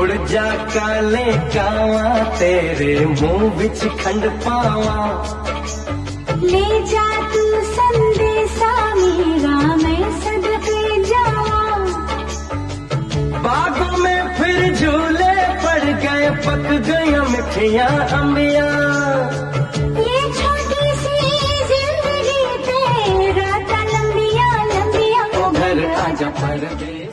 मुड़ जा काले कावा तेरे मुंह बिच खंड पावा। ले जा तू संदेशा मेरा मैं सदके जावा। बागों में फिर झूले पड़ गए पक गई मिठिया अम्बिया। ये छोटी सी जिंदगी तेरा लंबिया लंबिया। ओ घर आजा परदेस।